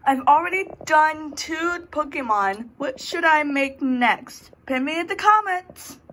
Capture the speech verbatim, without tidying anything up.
I've already done two Pokemon. What should I make next? Pin me in the comments.